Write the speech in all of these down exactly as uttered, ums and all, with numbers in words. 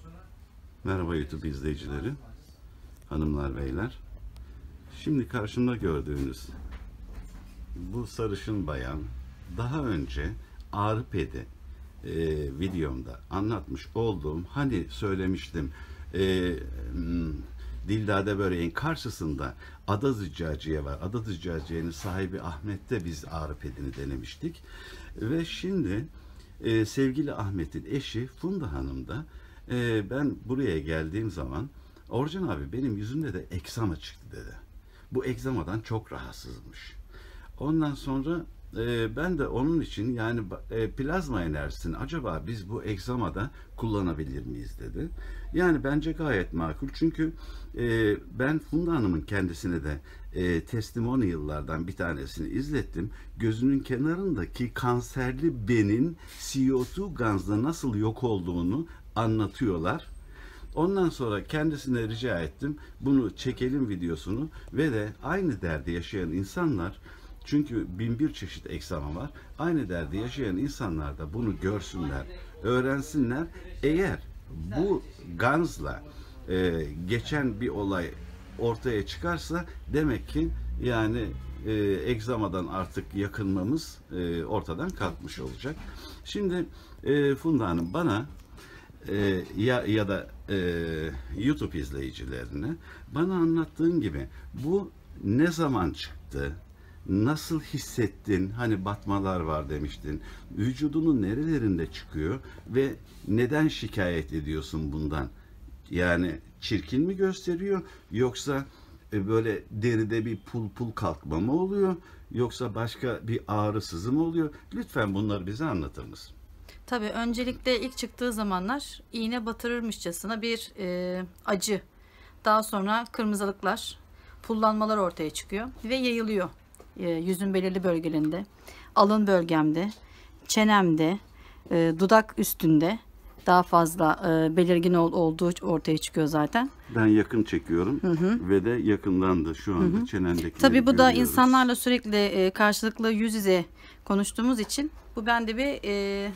Merhaba YouTube izleyicileri, hanımlar beyler. Şimdi karşımda gördüğünüz bu sarışın bayan daha önce ağrı pedi e, videomda anlatmış olduğum, hani söylemiştim e, Dildade Böreğin karşısında Ada Züccaciye var. Ada Züccaciye'nin sahibi Ahmet'te biz ağrı pedini denemiştik. Ve şimdi e, sevgili Ahmet'in eşi Funda Hanım da e, ben buraya geldiğim zaman Orcan abi benim yüzümde de egzama çıktı dedi. Bu egzamadan çok rahatsızmış. Ondan sonra e, ben de onun için yani e, plazma enerjisini acaba biz bu egzamada kullanabilir miyiz dedi. Yani bence gayet makul, çünkü e, ben Funda Hanım'ın kendisine de e, testimonial'lardan bir tanesini izlettim. Gözünün kenarındaki kanserli benin C O iki gazla nasıl yok olduğunu anlatıyorlar. Ondan sonra kendisine rica ettim, bunu çekelim videosunu ve de aynı derdi yaşayan insanlar, çünkü bin bir çeşit egzama var, aynı derdi yaşayan insanlar da bunu görsünler, öğrensinler. Eğer bu gazla e, geçen bir olay ortaya çıkarsa demek ki yani e, egzamadan artık yakınmamız e, ortadan kalkmış olacak. Şimdi e, Funda Hanım bana e, ya ya da e, YouTube izleyicilerine bana anlattığın gibi bu ne zaman çıktı? Nasıl hissettin? Hani batmalar var demiştin. Vücudunun nerelerinde çıkıyor ve neden şikayet ediyorsun bundan? Yani çirkin mi gösteriyor, yoksa böyle deride bir pul pul kalkma mı oluyor, yoksa başka bir ağrı sızı mı oluyor? Lütfen bunları bize anlatır mısın? Tabii öncelikle ilk çıktığı zamanlar iğne batırırmışçasına bir e, acı. Daha sonra kırmızılıklar, pullanmalar ortaya çıkıyor ve yayılıyor. E, yüzün belirli bölgelerinde, alın bölgemde, çenemde, e, dudak üstünde daha fazla e, belirgin ol, olduğu ortaya çıkıyor zaten. Ben yakın çekiyorum hı hı. ve de yakından da şu anda hı hı. çenendekileri Tabii bu görüyoruz. da insanlarla sürekli e, karşılıklı yüz yüze konuştuğumuz için bu bende bir e,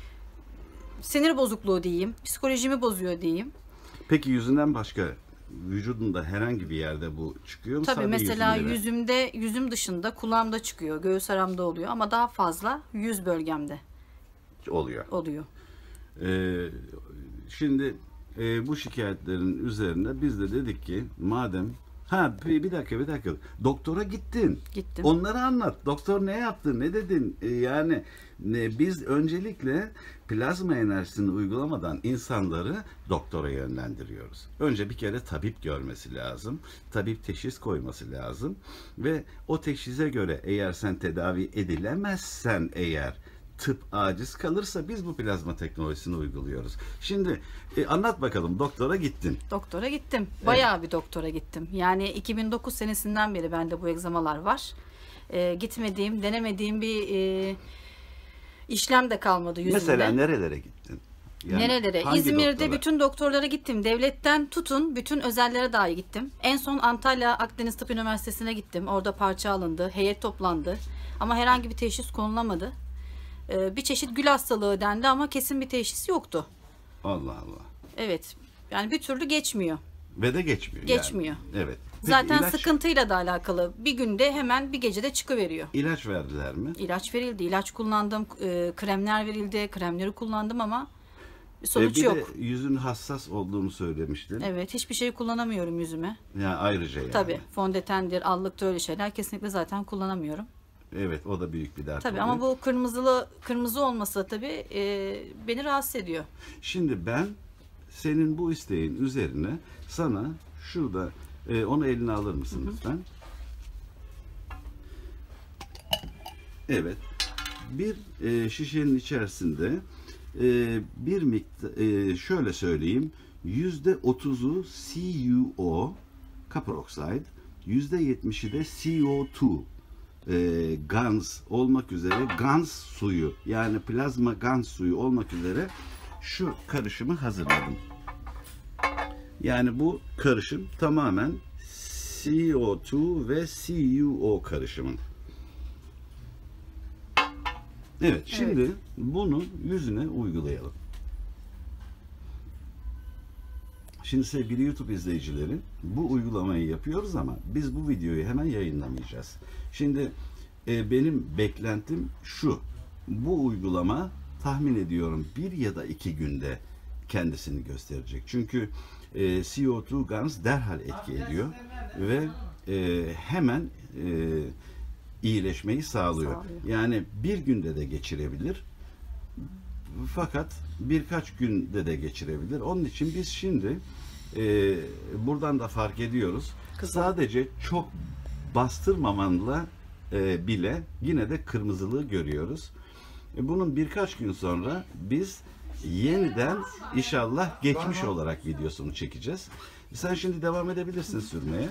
sinir bozukluğu diyeyim, psikolojimi bozuyor diyeyim. Peki yüzünden başka vücudunda herhangi bir yerde bu çıkıyor mu? Tabii Sadece mesela yüzünde yüzümde, yüzüm dışında kulağımda çıkıyor, göğüs aramda oluyor ama daha fazla yüz bölgemde oluyor. Oluyor. Ee, şimdi e, bu şikayetlerin üzerine biz de dedik ki madem ha bir, bir dakika bir dakika doktora gittin. Gittim. Onları anlat. Doktor ne yaptı? Ne dedin? Ee, yani ne, biz öncelikle plazma enerjisini uygulamadan insanları doktora yönlendiriyoruz. Önce bir kere tabip görmesi lazım. Tabip teşhis koyması lazım ve o teşhise göre eğer sen tedavi edilemezsen, eğer tıp aciz kalırsa biz bu plazma teknolojisini uyguluyoruz. Şimdi e, anlat bakalım, doktora gittin. Doktora gittim. Bayağı evet. bir doktora gittim. Yani iki bin dokuz senesinden beri bende bu egzamalar var. E, gitmediğim, denemediğim bir e, işlem de kalmadı yüzümde. Mesela nerelere gittin? Yani nerelere? İzmir'de doktora? Bütün doktorlara gittim. Devletten tutun bütün özellere dahi gittim. En son Antalya Akdeniz Tıp Üniversitesi'ne gittim. Orada parça alındı, heyet toplandı. Ama herhangi bir teşhis konulamadı. Bir çeşit gül hastalığı dendi ama kesin bir teşhis yoktu. Allah Allah. Evet. Yani bir türlü geçmiyor. Ve de geçmiyor. Geçmiyor. Yani. Evet. Peki, zaten ilaç... sıkıntıyla da alakalı. Bir günde hemen bir gecede çıkıveriyor. İlaç verdiler mi? İlaç verildi. İlaç kullandım. E, kremler verildi. Kremleri kullandım ama sonuç e, bir yok. Bir de yüzün hassas olduğunu söylemiştin. Evet. Hiçbir şey kullanamıyorum yüzüme. Yani ayrıca yani. Tabii. Fondötendir, allıktır, öyle şeyler kesinlikle zaten kullanamıyorum. Evet, o da büyük bir dert. Tabii oluyor. ama bu kırmızılı kırmızı olması tabii e, beni rahatsız ediyor. Şimdi ben senin bu isteğin üzerine sana şurada e, onu eline alır mısın hı hı. lütfen? Evet. Bir e, şişenin içerisinde e, bir miktar e, şöyle söyleyeyim, yüzde otuzu C U O copper oxide, yüzde yetmişi de C O iki E, gans olmak üzere, gans suyu, yani plazma gans suyu olmak üzere şu karışımı hazırladım. Yani bu karışım tamamen C O iki ve C U O karışımı. Evet, şimdi evet. bunu yüzüne uygulayalım. şimdi sevgili YouTube izleyicileri, bu uygulamayı yapıyoruz ama biz bu videoyu hemen yayınlamayacağız. Şimdi e, benim beklentim şu: bu uygulama tahmin ediyorum bir ya da iki günde kendisini gösterecek. Çünkü e, C O iki Guns derhal etki ediyor ve e, hemen e, iyileşmeyi sağlıyor. Sağlıyor. Yani bir günde de geçirebilir. Fakat birkaç günde de geçirebilir. Onun için biz şimdi e, buradan da fark ediyoruz. Kızıl. Sadece çok bastırmamanla e, bile yine de kırmızılığı görüyoruz. E, bunun birkaç gün sonra biz yeniden inşallah geçmiş olarak videosunu çekeceğiz. Sen şimdi devam edebilirsin sürmeye.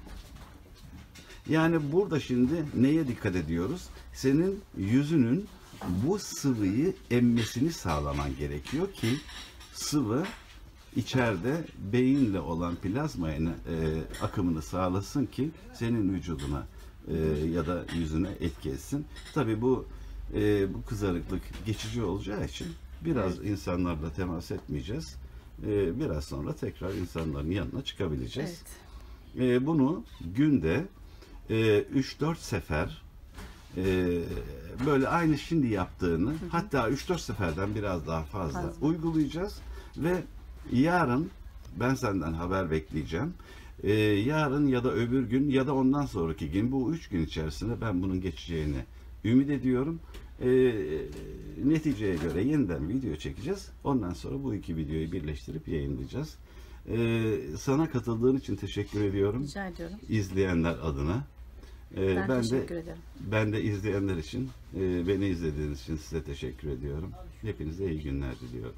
Yani burada şimdi neye dikkat ediyoruz? Senin yüzünün bu sıvıyı emmesini sağlaman gerekiyor ki sıvı içeride beyinle olan plazma e, akımını sağlasın ki senin vücuduna e, ya da yüzüne etki etsin. Tabii bu e, bu kızarıklık geçici olacağı için biraz Evet. insanlarla temas etmeyeceğiz. E, biraz sonra tekrar insanların yanına çıkabileceğiz. Evet. E, bunu günde e, üç dört sefer e, böyle aynı şimdi yaptığını, hı hı. hatta üç dört seferden biraz daha fazla, fazla uygulayacağız ve yarın ben senden haber bekleyeceğim. E, yarın ya da öbür gün ya da ondan sonraki gün, bu üç gün içerisinde ben bunun geçeceğini ümit ediyorum. E, neticeye göre yeniden video çekeceğiz. Ondan sonra bu iki videoyu birleştirip yayınlayacağız. E, sana katıldığın için teşekkür ediyorum. Rica ediyorum. İzleyenler adına. E, Ben, ben teşekkür de ederim. ben de izleyenler için, e, beni izlediğiniz için size teşekkür ediyorum. Hepinize iyi günler diliyorum.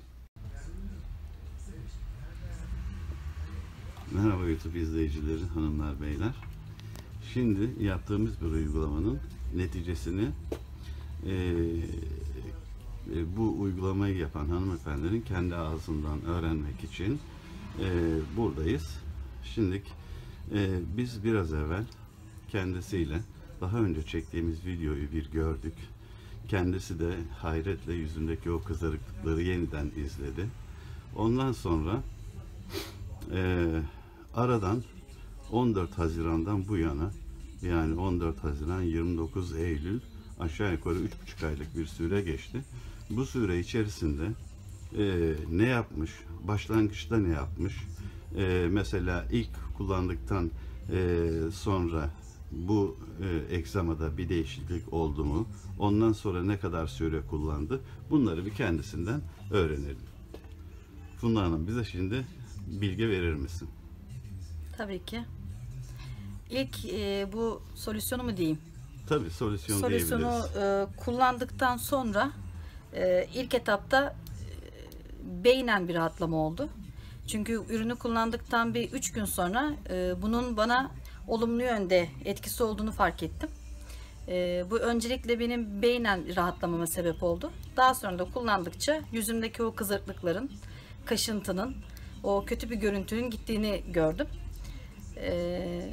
Merhaba YouTube izleyicileri, hanımlar, beyler. Şimdi yaptığımız bir uygulamanın neticesini e, e, bu uygulamayı yapan hanımefendinin kendi ağzından öğrenmek için e, buradayız. Şimdi e, biz biraz evvel kendisiyle daha önce çektiğimiz videoyu bir gördük. Kendisi de hayretle yüzündeki o kızarıklıkları yeniden izledi. Ondan sonra e, aradan on dört Haziran'dan bu yana, yani on dört Haziran yirmi dokuz Eylül, aşağı yukarı üç buçuk aylık bir süre geçti. Bu süre içerisinde e, ne yapmış, başlangıçta ne yapmış, e, mesela ilk kullandıktan e, sonra bu e, egzamada bir değişiklik oldu mu, ondan sonra ne kadar süre kullandı, bunları bir kendisinden öğrenelim. Funda Hanım, bize şimdi bilgi verir misin? Tabii ki. İlk e, bu solüsyonu mu diyeyim? Tabii, solüsyon Solüsyonu diyebiliriz. e, kullandıktan sonra e, ilk etapta e, beynen bir rahatlama oldu. Çünkü ürünü kullandıktan bir üç gün sonra e, bunun bana olumlu yönde etkisi olduğunu fark ettim. E, bu öncelikle benim beynen rahatlamama sebep oldu. Daha sonra da kullandıkça yüzümdeki o kızarıklıkların, kaşıntının, o kötü bir görüntünün gittiğini gördüm. E,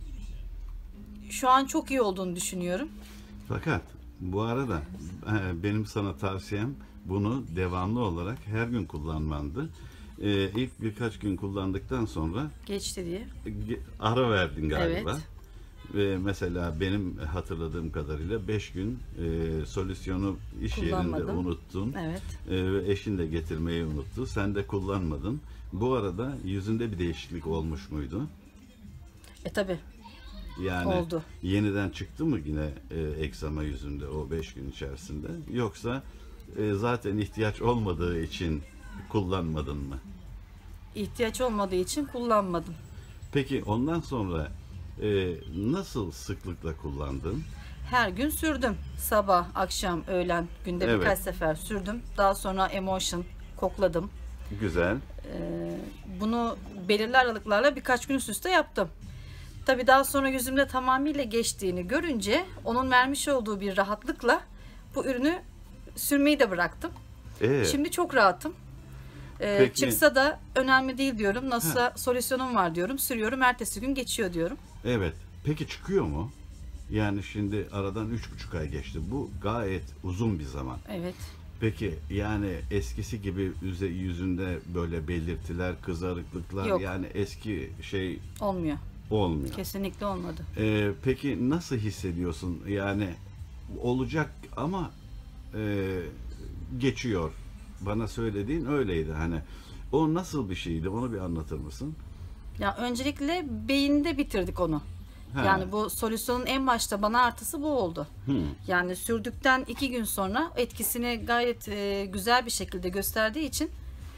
şu an çok iyi olduğunu düşünüyorum. Fakat bu arada e, benim sana tavsiyem bunu devamlı olarak her gün kullanmandı. E, ilk birkaç gün kullandıktan sonra Geçti diye. e, ara verdin galiba. Evet. Ve mesela benim hatırladığım kadarıyla beş gün e, solüsyonu iş yerinde Kullanmadım. unuttun. Evet. E, ve eşin de getirmeyi unuttu. Sen de kullanmadın. Bu arada yüzünde bir değişiklik olmuş muydu? E tabi. Yani Oldu. yeniden çıktı mı yine e, egzama yüzünde o beş gün içerisinde? Yoksa e, zaten ihtiyaç olmadığı için kullanmadın mı? İhtiyaç olmadığı için kullanmadım. Peki ondan sonra e, nasıl sıklıkla kullandın? Her gün sürdüm. Sabah, akşam, öğlen, günde Evet. birkaç sefer sürdüm. Daha sonra emotion kokladım. Güzel. Ee, bunu belirli aralıklarla birkaç gün üst üste yaptım. Tabii daha sonra yüzümde tamamıyla geçtiğini görünce onun vermiş olduğu bir rahatlıkla bu ürünü sürmeyi de bıraktım. Ee, Şimdi çok rahatım. Ee, Peki. çıksa da önemli değil diyorum. Nasılsa solüsyonum var diyorum. Sürüyorum. Ertesi gün geçiyor diyorum. Evet. Peki çıkıyor mu? Yani şimdi aradan üç buçuk ay geçti. Bu gayet uzun bir zaman. Evet. Peki yani eskisi gibi yüze- yüzünde böyle belirtiler, kızarıklıklar Yok. yani eski şey Olmuyor. olmuyor. Kesinlikle olmadı. Ee, peki nasıl hissediyorsun? Yani olacak ama e, geçiyor. Bana söylediğin öyleydi. Hani o nasıl bir şeydi? Onu bir anlatır mısın? Ya öncelikle beyinde bitirdik onu. Ha. Yani bu solüsyonun en başta bana artısı bu oldu. Hı. Yani sürdükten iki gün sonra etkisini gayet e, güzel bir şekilde gösterdiği için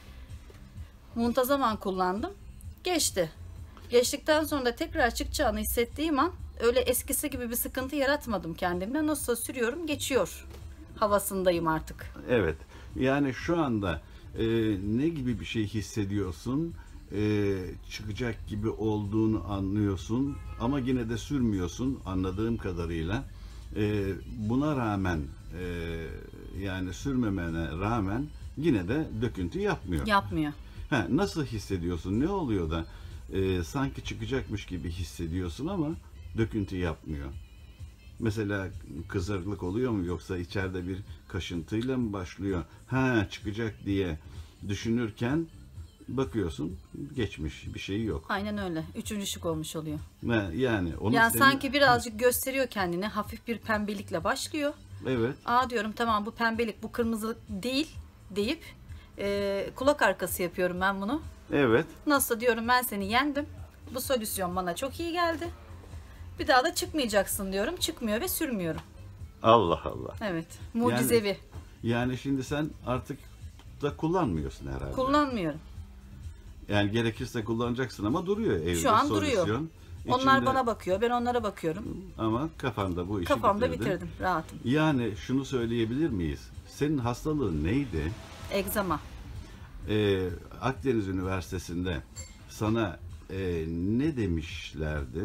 muntazaman kullandım. Geçti. Geçtikten sonra da tekrar çıkacağını hissettiğim an öyle eskisi gibi bir sıkıntı yaratmadım kendimde. Nasıl sürüyorum geçiyor havasındayım artık. Evet. Yani şu anda e, ne gibi bir şey hissediyorsun? E, çıkacak gibi olduğunu anlıyorsun ama yine de sürmüyorsun anladığım kadarıyla. E, buna rağmen e, yani sürmemene rağmen yine de döküntü yapmıyor. Yapmıyor. Ha, nasıl hissediyorsun? Ne oluyor da e, sanki çıkacakmış gibi hissediyorsun ama döküntü yapmıyor? Mesela kızarıklık oluyor mu yoksa içeride bir kaşıntıyla mı başlıyor? Ha çıkacak diye düşünürken bakıyorsun geçmiş bir şey yok. Aynen öyle. Üçüncü şık olmuş oluyor. Ha, yani onu Yani senin- sanki birazcık gösteriyor kendini. Hafif bir pembelikle başlıyor. Evet. Aa diyorum tamam bu pembelik bu kırmızılık değil deyip e, kulak arkası yapıyorum ben bunu. Evet. Nasıl diyorum ben seni yendim. Bu solüsyon bana çok iyi geldi. Bir daha da çıkmayacaksın diyorum. Çıkmıyor ve sürmüyorum. Allah Allah. Evet. Mucizevi. Yani şimdi sen artık da kullanmıyorsun herhalde. Kullanmıyorum. Yani gerekirse kullanacaksın ama duruyor evde Şu an solüsyon. duruyor. Onlar İçinde- bana bakıyor. Ben onlara bakıyorum. ama kafanda bu işi Kafamda bitirdin. bitirdim. Rahatım. Yani şunu söyleyebilir miyiz? Senin hastalığın neydi? Egzama. Ee, Akdeniz Üniversitesi'nde sana e, ne demişlerdi?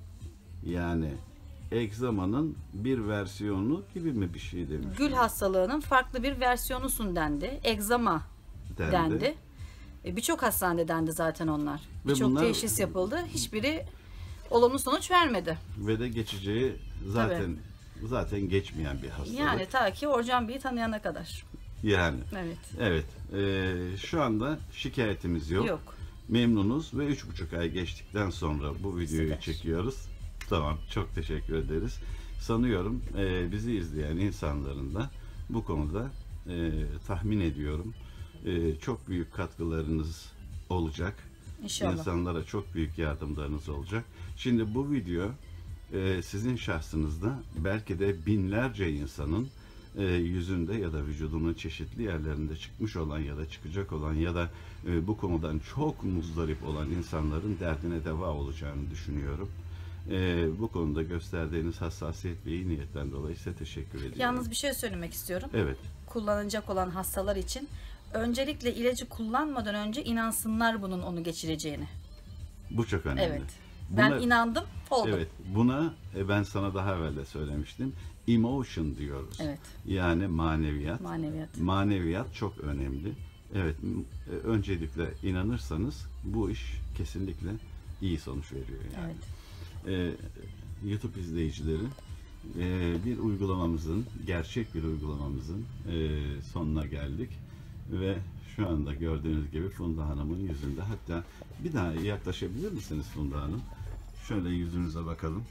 Yani egzamanın bir versiyonu gibi mi bir şey demiş? Gül hastalığının farklı bir versiyonusun dendi. Egzama Dendi. dendi. E, Birçok hastanede dendi zaten onlar. Ve Birçok bunlar- teşhis yapıldı. Hiçbiri olumlu sonuç vermedi. Ve de geçeceği zaten zaten geçmeyen bir hastalık. Yani ta ki Orcan Bey'i tanıyana kadar. Yani. Evet. Evet. Ee, şu anda şikayetimiz yok. Yok. Memnunuz ve üç buçuk ay geçtikten sonra bu videoyu Süper. çekiyoruz. Tamam, çok teşekkür ederiz. Sanıyorum e, bizi izleyen insanların da bu konuda e, tahmin ediyorum e, çok büyük katkılarınız olacak. İnşallah. İnsanlara çok büyük yardımlarınız olacak. Şimdi bu video e, sizin şahsınızda belki de binlerce insanın e, yüzünde ya da vücudunun çeşitli yerlerinde çıkmış olan ya da çıkacak olan ya da e, bu konudan çok muzdarip olan insanların derdine deva olacağını düşünüyorum. E, bu konuda gösterdiğiniz hassasiyet ve iyi niyetten dolayı size teşekkür ediyorum. Yalnız bir şey söylemek istiyorum. Evet, Kullanacak olan hastalar için öncelikle ilacı kullanmadan önce inansınlar bunun onu geçireceğini. bu çok önemli. Evet. Ben Buna- inandım, oldu. Evet, buna e, ben sana daha evvel de söylemiştim. Emotion diyoruz. Evet. Yani maneviyat. Maneviyat. Maneviyat çok önemli. Evet, m- e, öncelikle inanırsanız bu iş kesinlikle iyi sonuç veriyor yani. Evet. Ee, YouTube izleyicileri, e, bir uygulamamızın, gerçek bir uygulamamızın e, sonuna geldik ve şu anda gördüğünüz gibi Funda Hanım'ın yüzünde, hatta bir daha yaklaşabilir misiniz Funda Hanım? Şöyle yüzünüze bakalım.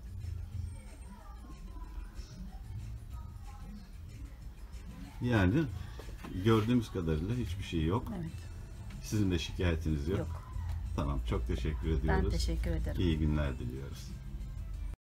Yani gördüğümüz kadarıyla hiçbir şey yok. Evet. Sizin de şikayetiniz yok. Yok. Tamam, çok teşekkür Ben ediyoruz. teşekkür ederim. İyi günler diliyoruz.